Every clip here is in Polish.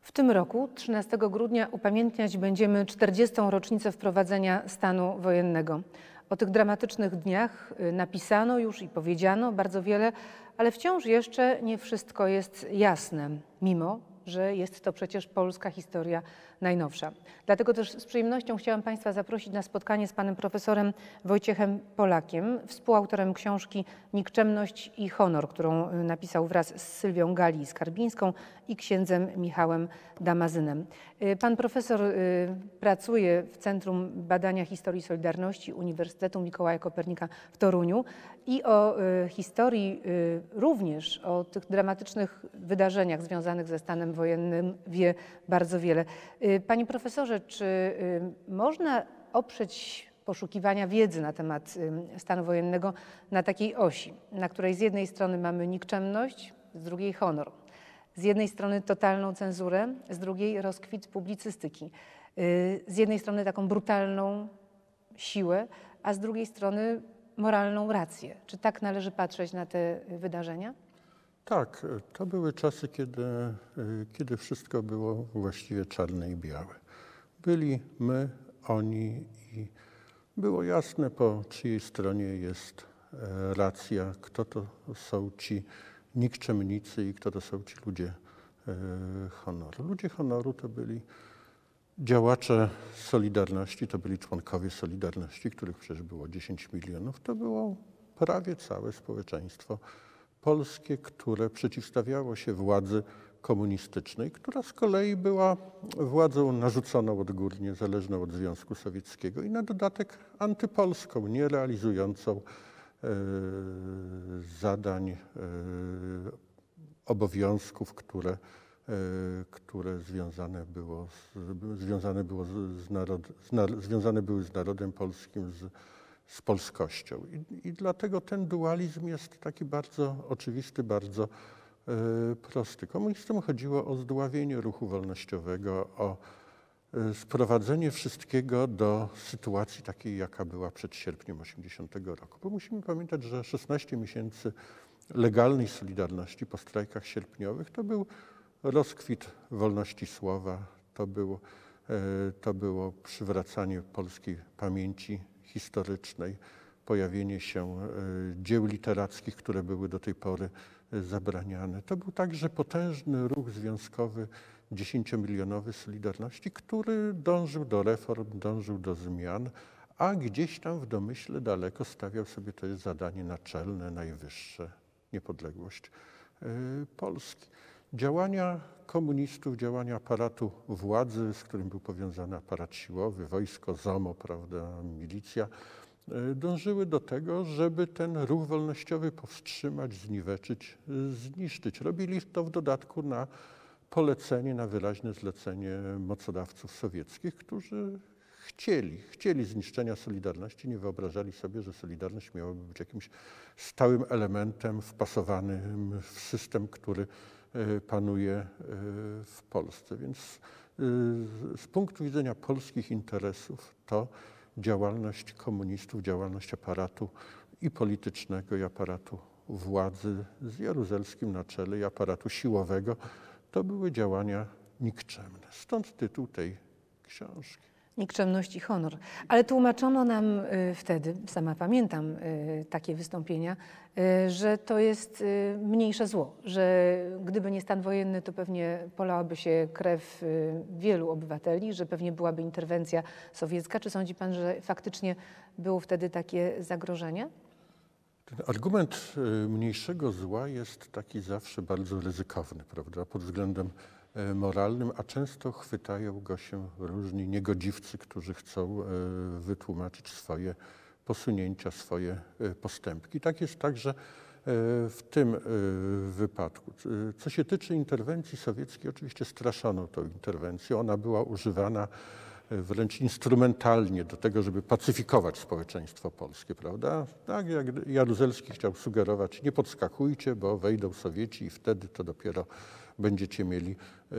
W tym roku, 13 grudnia, upamiętniać będziemy 40. rocznicę wprowadzenia stanu wojennego. O tych dramatycznych dniach napisano już i powiedziano bardzo wiele, ale wciąż jeszcze nie wszystko jest jasne, mimo że jest to przecież polska historia najnowsza. Dlatego też z przyjemnością chciałam Państwa zaprosić na spotkanie z panem profesorem Wojciechem Polakiem, współautorem książki Nikczemność i honor, którą napisał wraz z Sylwią Gali-Skarbińską i księdzem Michałem Damazynem. Pan profesor pracuje w Centrum Badania Historii Solidarności Uniwersytetu Mikołaja Kopernika w Toruniu i o historii, również o tych dramatycznych wydarzeniach związanych ze stanem wojennym wie bardzo wiele. Panie profesorze, czy można oprzeć poszukiwania wiedzy na temat stanu wojennego na takiej osi, na której z jednej strony mamy nikczemność, z drugiej honor, z jednej strony totalną cenzurę, z drugiej rozkwit publicystyki, z jednej strony taką brutalną siłę, a z drugiej strony moralną rację. Czy tak należy patrzeć na te wydarzenia? Tak, to były czasy, kiedy wszystko było właściwie czarne i białe. Byli my, oni i było jasne, po czyjej stronie jest racja, kto to są ci nikczemnicy i kto to są ci ludzie honoru. Ludzie honoru to byli działacze Solidarności, to byli członkowie Solidarności, których przecież było 10 milionów. To było prawie całe społeczeństwo polskie, które przeciwstawiało się władzy komunistycznej, która z kolei była władzą narzuconą odgórnie, zależną od Związku Sowieckiego i na dodatek antypolską, nie realizującą zadań, obowiązków, które związane były z narodem polskim, z polskością. I dlatego ten dualizm jest taki bardzo oczywisty, bardzo prosty. Komunistom chodziło o zdławienie ruchu wolnościowego, o sprowadzenie wszystkiego do sytuacji takiej, jaka była przed sierpniem 80 roku. Bo musimy pamiętać, że 16 miesięcy legalnej Solidarności po strajkach sierpniowych to był rozkwit wolności słowa, to było przywracanie polskiej pamięci historycznej, pojawienie się dzieł literackich, które były do tej pory zabraniane. To był także potężny ruch związkowy 10-milionowy Solidarności, który dążył do reform, dążył do zmian, a gdzieś tam w domyśle daleko stawiał sobie to zadanie naczelne, najwyższe, niepodległość Polski. Działania komunistów, działania aparatu władzy, z którym był powiązany aparat siłowy, wojsko, ZOMO, prawda, milicja, dążyły do tego, żeby ten ruch wolnościowy powstrzymać, zniweczyć, zniszczyć. Robili to w dodatku na polecenie, na wyraźne zlecenie mocodawców sowieckich, którzy chcieli zniszczenia Solidarności, nie wyobrażali sobie, że Solidarność miałaby być jakimś stałym elementem wpasowanym w system, który panuje w Polsce. Więc z punktu widzenia polskich interesów to działalność komunistów, działalność aparatu i politycznego, i aparatu władzy z Jaruzelskim na czele, i aparatu siłowego, to były działania nikczemne. Stąd tytuł tej książki. Nikczemność i honor. Ale tłumaczono nam wtedy, sama pamiętam takie wystąpienia, że to jest mniejsze zło, że gdyby nie stan wojenny, to pewnie polałaby się krew wielu obywateli, że pewnie byłaby interwencja sowiecka. Czy sądzi pan, że faktycznie było wtedy takie zagrożenie? Ten argument mniejszego zła jest taki zawsze bardzo ryzykowny, prawda, pod względem moralnym, a często chwytają go się różni niegodziwcy, którzy chcą wytłumaczyć swoje posunięcia, swoje postępki. Tak jest także w tym wypadku. Co się tyczy interwencji sowieckiej, oczywiście straszono tą interwencją. Ona była używana wręcz instrumentalnie do tego, żeby pacyfikować społeczeństwo polskie, prawda? Tak jak Jaruzelski chciał sugerować, nie podskakujcie, bo wejdą Sowieci i wtedy to dopiero będziecie mieli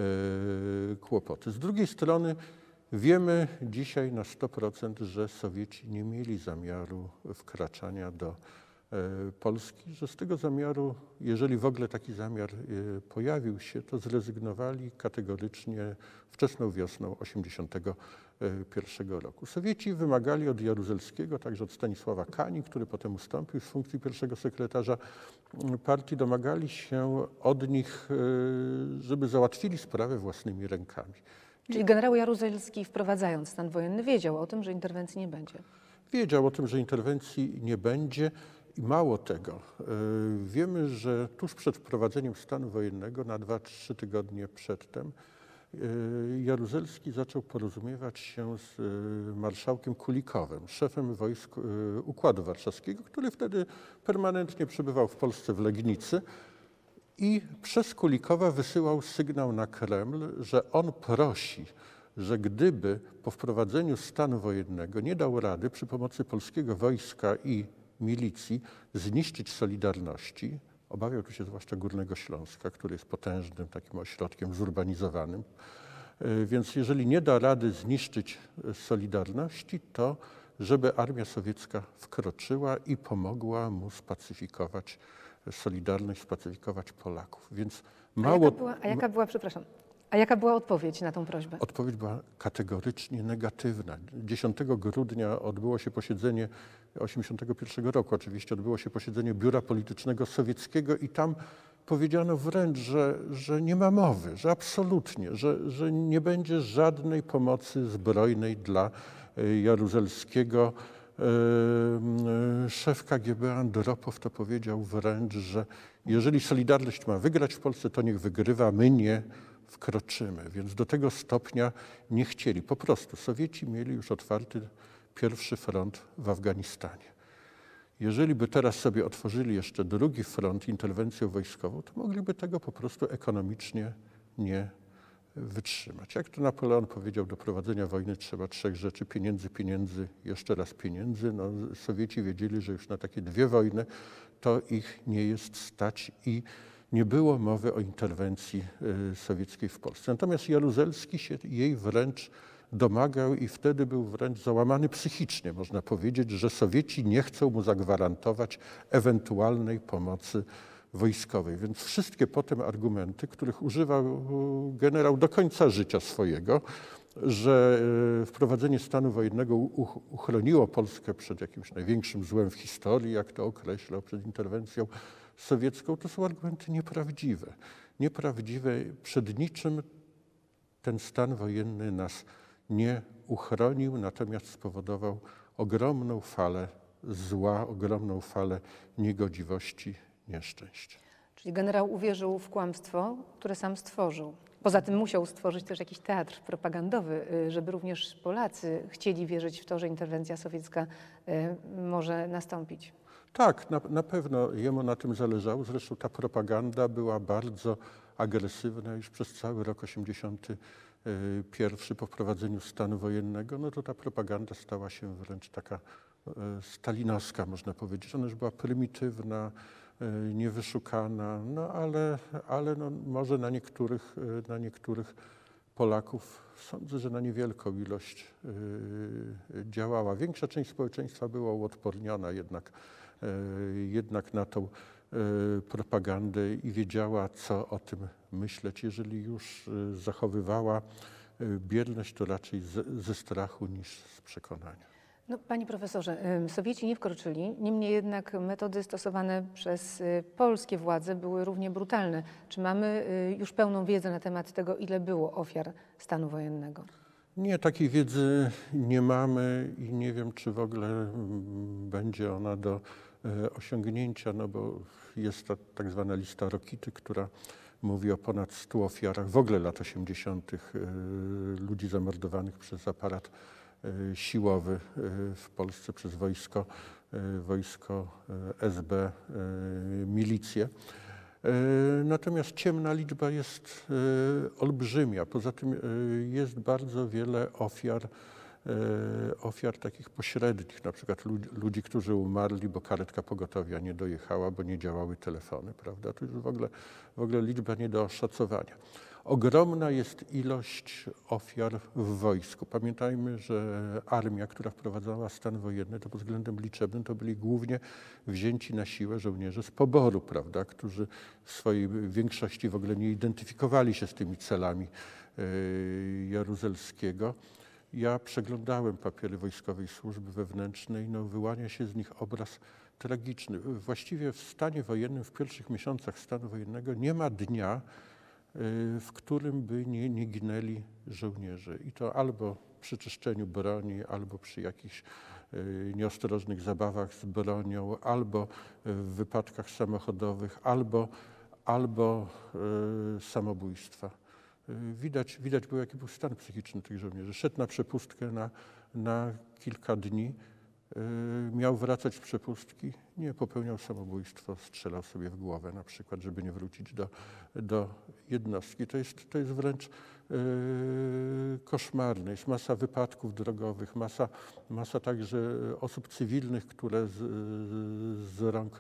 kłopoty. Z drugiej strony wiemy dzisiaj na 100%, że Sowieci nie mieli zamiaru wkraczania do Polski, że z tego zamiaru, jeżeli w ogóle taki zamiar pojawił się, to zrezygnowali kategorycznie wczesną wiosną 1981 roku. Sowieci wymagali od Jaruzelskiego, także od Stanisława Kani, który potem ustąpił z funkcji pierwszego sekretarza partii, domagali się od nich, żeby załatwili sprawę własnymi rękami. Czyli generał Jaruzelski, wprowadzając stan wojenny, wiedział o tym, że interwencji nie będzie. Wiedział o tym, że interwencji nie będzie i mało tego. Wiemy, że tuż przed wprowadzeniem stanu wojennego, na 2-3 tygodnie przedtem, Jaruzelski zaczął porozumiewać się z marszałkiem Kulikowem, szefem wojsk Układu Warszawskiego, który wtedy permanentnie przebywał w Polsce w Legnicy i przez Kulikowa wysyłał sygnał na Kreml, że on prosi, że gdyby po wprowadzeniu stanu wojennego nie dał rady przy pomocy polskiego wojska i milicji zniszczyć Solidarności, obawiał tu się zwłaszcza Górnego Śląska, który jest potężnym takim ośrodkiem zurbanizowanym, więc jeżeli nie da rady zniszczyć Solidarności, to żeby armia sowiecka wkroczyła i pomogła mu spacyfikować Solidarność, spacyfikować Polaków. Więc mało... A jaka była odpowiedź na tą prośbę? Odpowiedź była kategorycznie negatywna. 10 grudnia odbyło się posiedzenie, 1981 roku oczywiście, odbyło się posiedzenie Biura Politycznego Sowieckiego i tam powiedziano wręcz, że nie ma mowy, że absolutnie, że nie będzie żadnej pomocy zbrojnej dla Jaruzelskiego. Szef KGB Andropow to powiedział wręcz, że jeżeli Solidarność ma wygrać w Polsce, to niech wygrywa, my nie wkroczymy. Więc do tego stopnia nie chcieli. Po prostu Sowieci mieli już otwarty pierwszy front w Afganistanie. Jeżeli by teraz sobie otworzyli jeszcze drugi front, interwencją wojskową, to mogliby tego po prostu ekonomicznie nie wytrzymać. Jak to Napoleon powiedział, do prowadzenia wojny trzeba 3 rzeczy: pieniędzy, pieniędzy, jeszcze raz pieniędzy. No, Sowieci wiedzieli, że już na takie 2 wojny to ich nie jest stać i nie było mowy o interwencji sowieckiej w Polsce. Natomiast Jaruzelski się jej wręcz domagał i wtedy był wręcz załamany psychicznie. Można powiedzieć, że Sowieci nie chcą mu zagwarantować ewentualnej pomocy wojskowej. Więc wszystkie potem argumenty, których używał generał do końca życia swojego, że wprowadzenie stanu wojennego uchroniło Polskę przed jakimś największym złem w historii, jak to określał, przed interwencją sowiecką, to są argumenty nieprawdziwe. Nieprawdziwe. Przed niczym ten stan wojenny nas nie uchronił, natomiast spowodował ogromną falę zła, ogromną falę niegodziwości, nieszczęść. Czyli generał uwierzył w kłamstwo, które sam stworzył. Poza tym musiał stworzyć też jakiś teatr propagandowy, żeby również Polacy chcieli wierzyć w to, że interwencja sowiecka może nastąpić. Tak, na pewno jemu na tym zależało. Zresztą ta propaganda była bardzo agresywna już przez cały rok 1981 po wprowadzeniu stanu wojennego. No to ta propaganda stała się wręcz taka stalinowska, można powiedzieć. Ona już była prymitywna, niewyszukana, no ale no może na niektórych Polaków, sądzę, że na niewielką ilość działała. Większa część społeczeństwa była uodporniona jednak na tą propagandę i wiedziała, co o tym myśleć. Jeżeli już zachowywała bierność, to raczej ze strachu niż z przekonania. No, panie profesorze, Sowieci nie wkroczyli, niemniej jednak metody stosowane przez polskie władze były równie brutalne. Czy mamy już pełną wiedzę na temat tego, ile było ofiar stanu wojennego? Nie, takiej wiedzy nie mamy i nie wiem, czy w ogóle będzie ona do osiągnięcia, no bo jest ta tak zwana lista Rokity, która mówi o ponad 100 ofiarach w ogóle lat 80. ludzi zamordowanych przez aparat siłowy w Polsce, przez wojsko SB, milicję. Natomiast ciemna liczba jest olbrzymia. Poza tym jest bardzo wiele ofiar takich pośrednich, na przykład ludzi, którzy umarli, bo karetka pogotowia nie dojechała, bo nie działały telefony, prawda? To jest w ogóle liczba nie do oszacowania. Ogromna jest ilość ofiar w wojsku. Pamiętajmy, że armia, która wprowadzała stan wojenny, to pod względem liczebnym to byli głównie wzięci na siłę żołnierze z poboru, prawda, którzy w swojej większości w ogóle nie identyfikowali się z tymi celami Jaruzelskiego. Ja przeglądałem papiery Wojskowej Służby Wewnętrznej, no wyłania się z nich obraz tragiczny. Właściwie w stanie wojennym, w pierwszych miesiącach stanu wojennego nie ma dnia, w którym by nie ginęli żołnierze. I to albo przy czyszczeniu broni, albo przy jakichś nieostrożnych zabawach z bronią, albo w wypadkach samochodowych, albo samobójstwa. Widać było, jaki był stan psychiczny tych żołnierzy. Szedł na przepustkę na kilka dni, miał wracać z przepustki, nie, popełniał samobójstwo, strzelał sobie w głowę na przykład, żeby nie wrócić do jednostki. To jest wręcz koszmarne. Jest masa wypadków drogowych, masa także osób cywilnych, które z rąk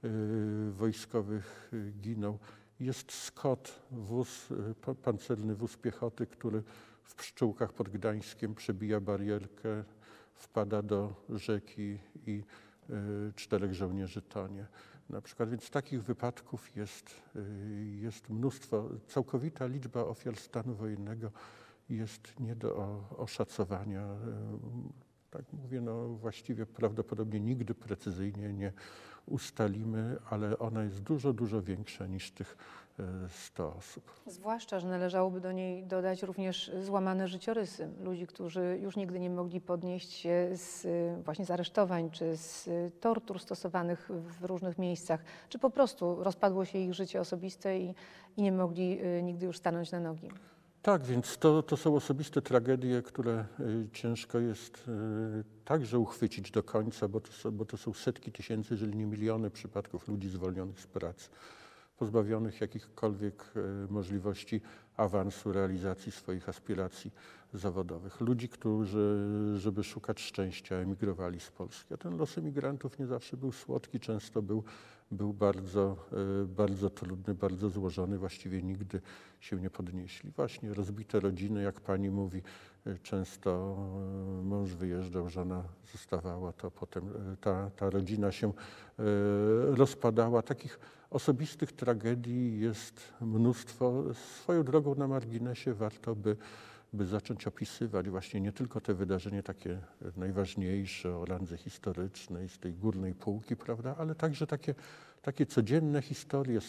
wojskowych giną. Jest SKOT, pancerny wóz piechoty, który w Pszczółkach pod Gdańskiem przebija barierkę, wpada do rzeki i 4 żołnierzy tonie. Na przykład, więc takich wypadków jest mnóstwo. Całkowita liczba ofiar stanu wojennego jest nie do oszacowania. Tak mówię, no właściwie prawdopodobnie nigdy precyzyjnie nie ustalimy, ale ona jest dużo, dużo większa niż tych 100 osób. Zwłaszcza, że należałoby do niej dodać również złamane życiorysy ludzi, którzy już nigdy nie mogli podnieść się właśnie z aresztowań czy z tortur stosowanych w różnych miejscach, czy po prostu rozpadło się ich życie osobiste i nie mogli nigdy już stanąć na nogi. Tak, więc to są osobiste tragedie, które ciężko jest także uchwycić do końca, bo to są setki tysięcy, jeżeli nie miliony przypadków ludzi zwolnionych z pracy, pozbawionych jakichkolwiek możliwości awansu, realizacji swoich aspiracji zawodowych. Ludzi, którzy, żeby szukać szczęścia, emigrowali z Polski. A ten los emigrantów nie zawsze był słodki, często był bardzo trudny, bardzo złożony, właściwie nigdy się nie podnieśli. Właśnie rozbite rodziny, jak pani mówi, często mąż wyjeżdżał, żona zostawała, to potem ta rodzina się rozpadała. Takich osobistych tragedii jest mnóstwo. Swoją drogą na marginesie warto by zacząć opisywać właśnie nie tylko te wydarzenia takie najważniejsze o randze historycznej, z tej górnej półki, prawda, ale także takie codzienne historie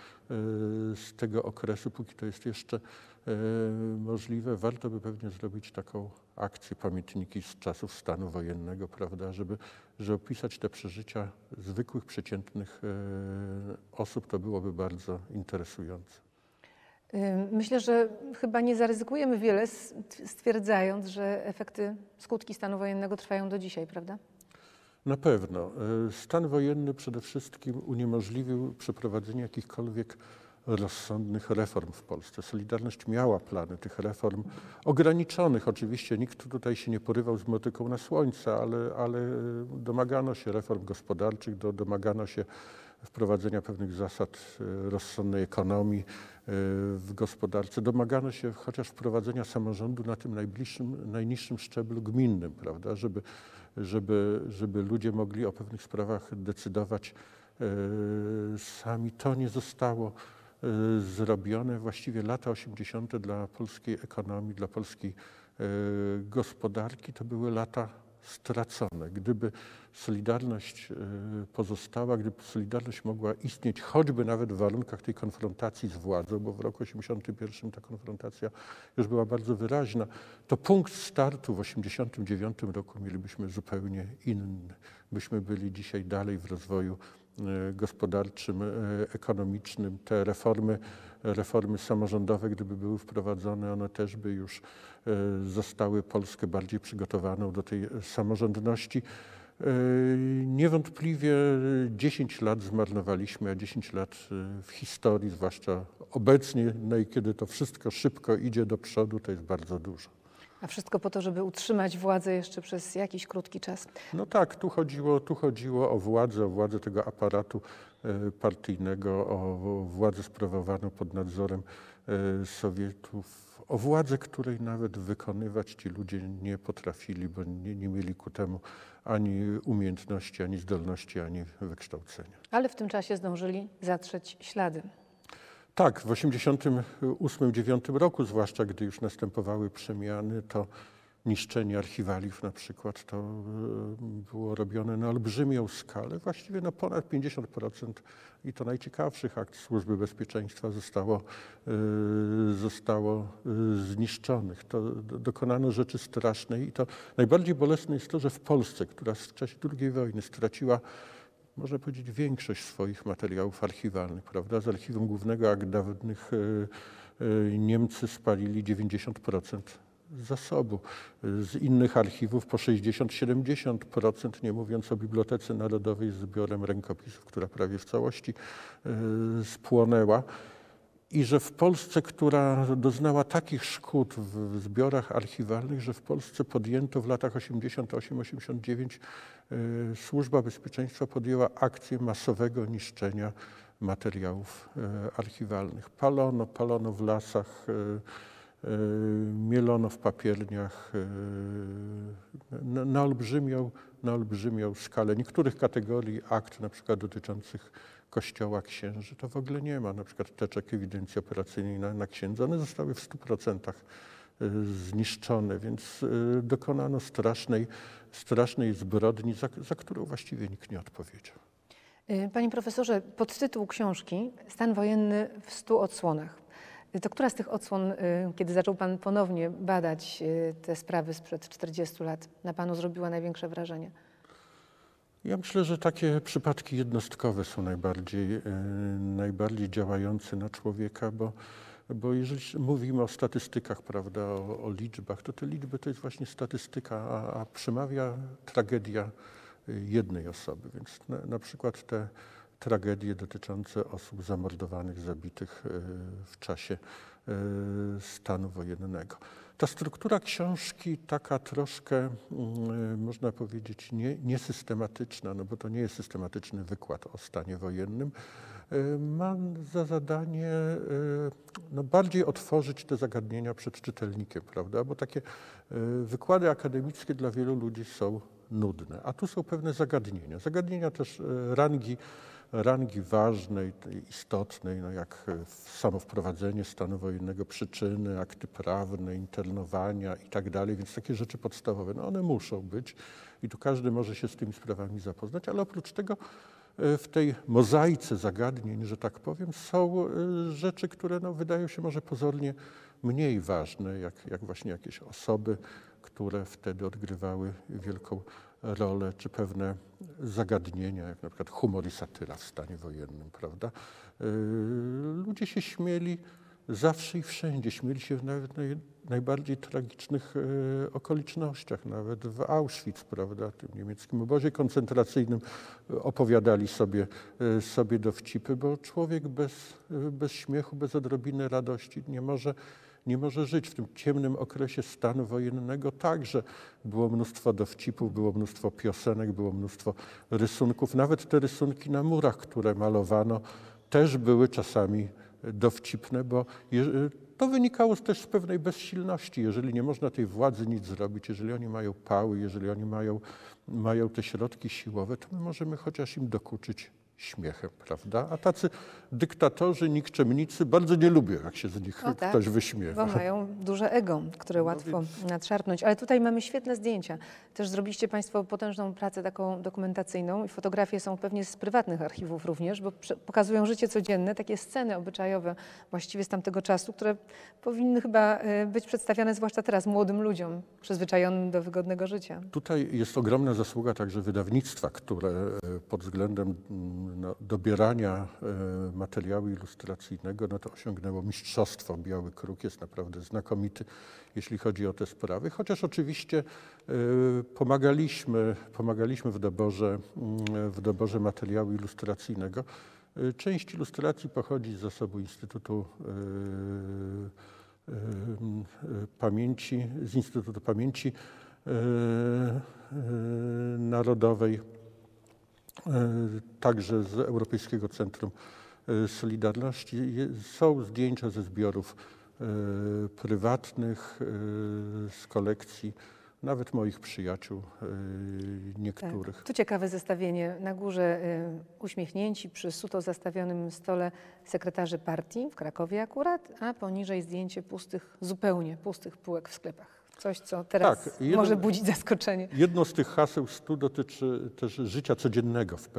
z tego okresu, póki to jest jeszcze możliwe. Warto by pewnie zrobić taką akcję, pamiętniki z czasów stanu wojennego, prawda, żeby opisać te przeżycia zwykłych, przeciętnych osób. To byłoby bardzo interesujące. Myślę, że chyba nie zaryzykujemy wiele, stwierdzając, że efekty, skutki stanu wojennego trwają do dzisiaj, prawda? Na pewno. Stan wojenny przede wszystkim uniemożliwił przeprowadzenie jakichkolwiek rozsądnych reform w Polsce. Solidarność miała plany tych reform ograniczonych. Oczywiście nikt tutaj się nie porywał z motyką na słońce, ale domagano się reform gospodarczych, domagano się wprowadzenia pewnych zasad rozsądnej ekonomii w gospodarce. Domagano się chociaż wprowadzenia samorządu na tym najniższym szczeblu gminnym, prawda, żeby ludzie mogli o pewnych sprawach decydować sami. To nie zostało zrobione. Właściwie lata 80. dla polskiej ekonomii, dla polskiej gospodarki to były lata stracone. Gdyby Solidarność pozostała, gdyby Solidarność mogła istnieć choćby nawet w warunkach tej konfrontacji z władzą, bo w roku 81 ta konfrontacja już była bardzo wyraźna, to punkt startu w 89 roku mielibyśmy zupełnie inny. Byśmy byli dzisiaj dalej w rozwoju gospodarczym, ekonomicznym. Te reformy samorządowe, gdyby były wprowadzone, one też by już zostały Polskę bardziej przygotowaną do tej samorządności. Niewątpliwie 10 lat zmarnowaliśmy, a 10 lat w historii, zwłaszcza obecnie, no i kiedy to wszystko szybko idzie do przodu, to jest bardzo dużo. A wszystko po to, żeby utrzymać władzę jeszcze przez jakiś krótki czas. No tak, tu chodziło o władzę tego aparatu partyjnego, o władzę sprawowaną pod nadzorem Sowietów, o władzę, której nawet wykonywać ci ludzie nie potrafili, bo nie mieli ku temu ani umiejętności, ani zdolności, ani wykształcenia. Ale w tym czasie zdążyli zatrzeć ślady. Tak, w 1988-1989 roku, zwłaszcza gdy już następowały przemiany, to niszczenie archiwaliów na przykład to było robione na olbrzymią skalę. Właściwie na ponad 50% i to najciekawszych akt Służby Bezpieczeństwa zostało zniszczonych. To dokonano rzeczy strasznej i to najbardziej bolesne jest to, że w Polsce, która w czasie II wojny straciła, można powiedzieć, większość swoich materiałów archiwalnych, prawda? Z Archiwum Głównego Akt Dawnych Niemcy spalili 90% zasobu. Z innych archiwów po 60-70%, nie mówiąc o Bibliotece Narodowej z zbiorem rękopisów, która prawie w całości spłonęła. I że w Polsce, która doznała takich szkód w zbiorach archiwalnych, że w Polsce podjęto w latach 88-89 Służba Bezpieczeństwa podjęła akcję masowego niszczenia materiałów archiwalnych. Palono w lasach, mielono w papierniach na olbrzymią skalę. Niektórych kategorii akt, na przykład dotyczących Kościoła księży, to w ogóle nie ma. Na przykład teczek ewidencji operacyjnej na księdza. One zostały w 100% zniszczone, więc dokonano strasznej zbrodni, za którą właściwie nikt nie odpowiedział. Panie profesorze, podtytuł książki Stan wojenny w 100 odsłonach. To która z tych odsłon, kiedy zaczął pan ponownie badać te sprawy sprzed 40 lat, na panu zrobiła największe wrażenie? Ja myślę, że takie przypadki jednostkowe są najbardziej działające na człowieka, bo jeżeli mówimy o statystykach, prawda, o liczbach, to te liczby to jest właśnie statystyka, a przemawia tragedia jednej osoby. Więc na przykład te tragedie dotyczące osób zamordowanych, zabitych w czasie stanu wojennego. Ta struktura książki taka troszkę, można powiedzieć, niesystematyczna, no bo to nie jest systematyczny wykład o stanie wojennym, ma za zadanie bardziej otworzyć te zagadnienia przed czytelnikiem, prawda? Bo takie wykłady akademickie dla wielu ludzi są nudne, a tu są pewne zagadnienia też rangi ważnej, istotnej, no jak samo wprowadzenie stanu wojennego, przyczyny, akty prawne, internowania i tak dalej, więc takie rzeczy podstawowe, no one muszą być i tu każdy może się z tymi sprawami zapoznać, ale oprócz tego w tej mozaice zagadnień, że tak powiem, są rzeczy, które wydają się może pozornie mniej ważne, jak właśnie jakieś osoby, które wtedy odgrywały wielką rolę, czy pewne zagadnienia, jak na przykład humor i satyra w stanie wojennym, prawda? Ludzie się śmieli zawsze i wszędzie, śmieli się nawet w najbardziej tragicznych okolicznościach, nawet w Auschwitz, prawda, tym niemieckim obozie koncentracyjnym opowiadali sobie dowcipy, bo człowiek bez śmiechu, bez odrobiny radości nie może żyć. W tym ciemnym okresie stanu wojennego także było mnóstwo dowcipów, było mnóstwo piosenek, było mnóstwo rysunków. Nawet te rysunki na murach, które malowano, też były czasami dowcipne, bo to wynikało też z pewnej bezsilności. Jeżeli nie można tej władzy nic zrobić, jeżeli oni mają pały, jeżeli oni mają te środki siłowe, to my możemy chociaż im dokuczyć śmiechem, prawda? A tacy dyktatorzy, nikczemnicy bardzo nie lubią, jak się z nich ktoś wyśmiewa. Bo mają duże ego, które łatwo nadszarpnąć. Ale tutaj mamy świetne zdjęcia. Też zrobiliście państwo potężną pracę taką dokumentacyjną i fotografie są pewnie z prywatnych archiwów również, bo pokazują życie codzienne, takie sceny obyczajowe właściwie z tamtego czasu, które powinny chyba być przedstawiane zwłaszcza teraz młodym ludziom przyzwyczajonym do wygodnego życia. Tutaj jest ogromna zasługa także wydawnictwa, które pod względem dobierania materiału ilustracyjnego, no to osiągnęło mistrzostwo. Biały Kruk jest naprawdę znakomity, jeśli chodzi o te sprawy, chociaż oczywiście pomagaliśmy w doborze materiału ilustracyjnego. Część ilustracji pochodzi z zasobu Instytutu Pamięci, z Instytutu Pamięci Narodowej, także z Europejskiego Centrum Solidarności. Są zdjęcia ze zbiorów prywatnych, z kolekcji, nawet moich przyjaciół, niektórych. Tak. Tu ciekawe zestawienie. Na górze uśmiechnięci przy suto zastawionym stole sekretarzy partii w Krakowie akurat, a poniżej zdjęcie zupełnie pustych półek w sklepach. Coś, co teraz może budzić zaskoczenie. Jedno z tych haseł 100 dotyczy też życia codziennego w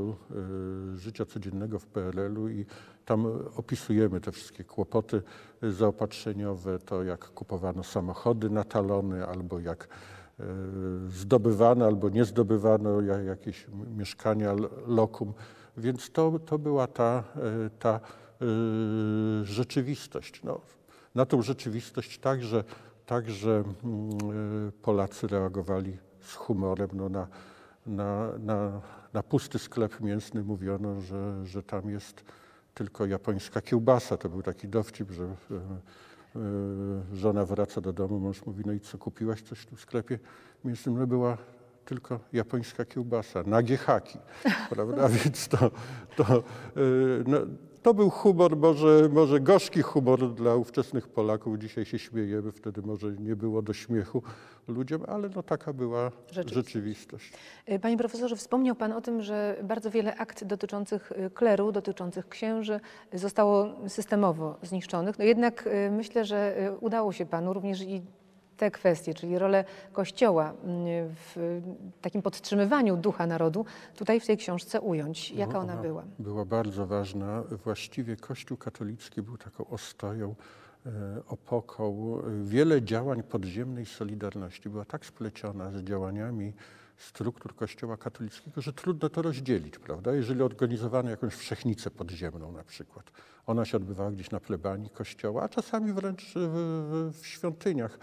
PRL-u, i tam opisujemy te wszystkie kłopoty zaopatrzeniowe, to jak kupowano samochody na talony, albo jak zdobywano albo nie zdobywano jakieś mieszkania lokum. Więc to była ta rzeczywistość. No, na tą rzeczywistość także Polacy reagowali z humorem. No, na pusty sklep mięsny mówiono, że tam jest tylko japońska kiełbasa. To był taki dowcip, że żona wraca do domu, mąż mówi: no i co, kupiłaś coś tu w sklepie mięsnym? No była tylko japońska kiełbasa, nagie haki, prawda? Więc to był humor, może gorzki humor dla ówczesnych Polaków. Dzisiaj się śmiejemy, wtedy może nie było do śmiechu ludziom, ale no taka była rzeczywistość. Panie profesorze, wspomniał pan o tym, że bardzo wiele akt dotyczących kleru, dotyczących księży zostało systemowo zniszczonych. No jednak myślę, że udało się panu również i te kwestie, czyli rolę Kościoła w takim podtrzymywaniu ducha narodu, tutaj w tej książce ująć. Jaka ona była? Była bardzo ważna. Właściwie Kościół katolicki był taką ostoją, opoką. Wiele działań podziemnej Solidarności była tak spleciona z działaniami struktur Kościoła katolickiego, że trudno to rozdzielić, prawda? Jeżeli organizowano jakąś wszechnicę podziemną na przykład, ona się odbywała gdzieś na plebanii Kościoła, a czasami wręcz w świątyniach.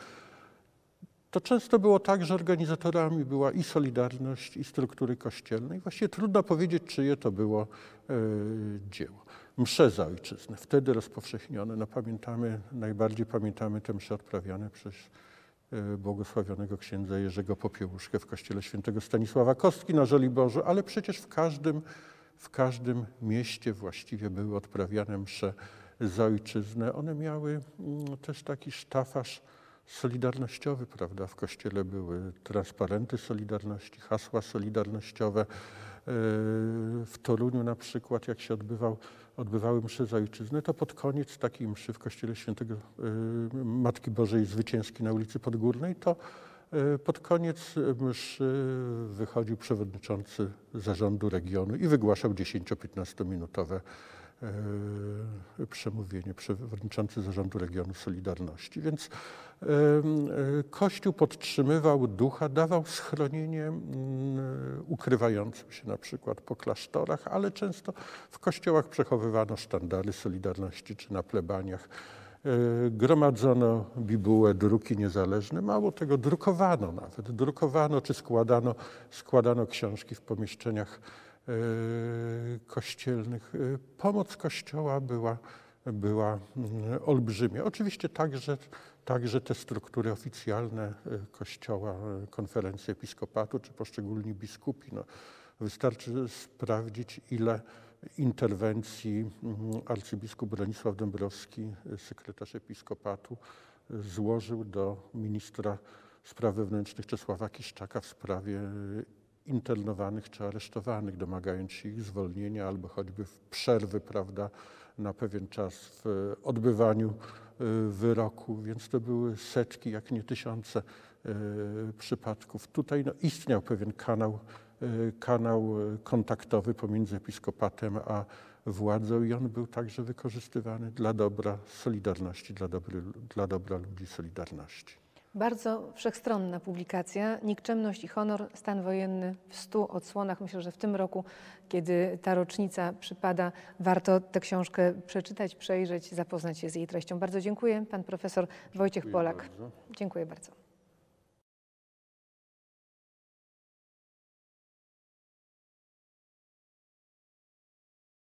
To często było tak, że organizatorami była i Solidarność, i struktury kościelne. I właściwie trudno powiedzieć, czyje to było dzieło. Msze za ojczyznę, wtedy rozpowszechnione. No najbardziej pamiętamy te msze odprawiane przez błogosławionego księdza Jerzego Popiełuszkę w kościele świętego Stanisława Kostki na Żoliborzu, ale przecież w każdym mieście właściwie były odprawiane msze za ojczyznę. One miały też taki sztafaż solidarnościowy, prawda? W kościele były transparenty Solidarności, hasła solidarnościowe. W Toruniu na przykład, jak się odbywały msze za ojczyznę, to pod koniec takiej mszy w kościele świętego Matki Bożej Zwycięskiej na ulicy Podgórnej, to pod koniec mszy wychodził przewodniczący zarządu regionu i wygłaszał 10-15-minutowe przemówienie, przewodniczący zarządu regionu Solidarności. Więc Kościół podtrzymywał ducha, dawał schronienie ukrywającym się na przykład po klasztorach, ale często w kościołach przechowywano sztandary Solidarności czy na plebaniach. Gromadzono bibułę, druki niezależne, mało tego, drukowano czy składano książki w pomieszczeniach kościelnych. Pomoc Kościoła była olbrzymia. Oczywiście także te struktury oficjalne Kościoła, konferencja episkopatu czy poszczególni biskupi. No, wystarczy sprawdzić, ile interwencji arcybiskup Bronisław Dąbrowski, sekretarz episkopatu, złożył do ministra spraw wewnętrznych Czesława Kiszczaka w sprawie internowanych czy aresztowanych, domagając się ich zwolnienia albo choćby przerwy, prawda, na pewien czas w odbywaniu wyroku, więc to były setki, jak nie tysiące przypadków. Tutaj istniał pewien kanał kontaktowy pomiędzy episkopatem a władzą i on był także wykorzystywany dla dobra Solidarności, dla dobra ludzi Solidarności. Bardzo wszechstronna publikacja. Nikczemność i honor, stan wojenny w 100 odsłonach. Myślę, że w tym roku, kiedy ta rocznica przypada, warto tę książkę przeczytać, przejrzeć, zapoznać się z jej treścią. Bardzo dziękuję. Pan profesor Wojciech Polak. Dziękuję bardzo.